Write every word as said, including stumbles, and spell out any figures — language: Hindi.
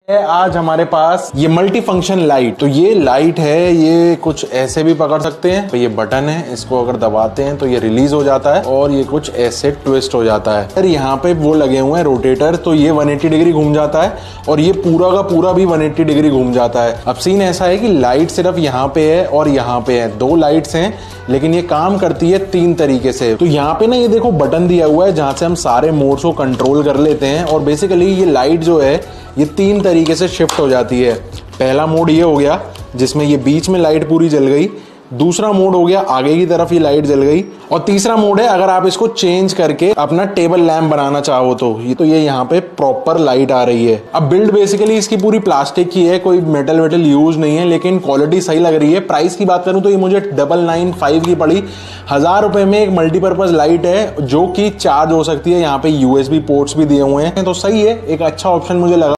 है आज हमारे पास ये मल्टी फंक्शन लाइट। तो ये लाइट है, ये कुछ ऐसे भी पकड़ सकते हैं। तो ये बटन है, इसको अगर दबाते हैं तो ये रिलीज हो जाता है और ये कुछ ऐसे ट्विस्ट हो जाता है। फिर यहाँ पे वो लगे हुए हैं रोटेटर, तो ये एक सौ अस्सी डिग्री घूम जाता है और ये पूरा का पूरा भी एक सौ अस्सी डिग्री घूम जाता है। अब सीन ऐसा है कि लाइट सिर्फ यहाँ पे है और यहाँ पे है, दो लाइट्स हैं, लेकिन ये काम करती है तीन तरीके से। तो यहाँ पे ना ये देखो बटन दिया हुआ है जहां से हम सारे मोड्स को कंट्रोल कर लेते हैं और बेसिकली ये लाइट जो है ये तीन तरीके से शिफ्ट हो जाती है। पहला मोड ये हो गया जिसमें ये बीच में लाइट पूरी जल गई, दूसरा मोड हो गया आगे की तरफ ये लाइट जल गई, और तीसरा मोड है अगर आप इसको चेंज करके अपना टेबल लैंप बनाना चाहो तो ये तो ये यहाँ पे प्रॉपर लाइट आ रही है। अब बिल्ड बेसिकली इसकी पूरी प्लास्टिक की है, कोई मेटल वेटल यूज नहीं है, लेकिन क्वालिटी सही लग रही है। प्राइस की बात करूं तो ये मुझे डबल नाइन फाइव की पड़ी। हजार रुपए में एक मल्टीपर्पज लाइट है जो कि चार्ज हो सकती है। यहाँ पे यूएसबी पोर्ट्स भी दिए हुए हैं, तो सही है, एक अच्छा ऑप्शन मुझे लगा।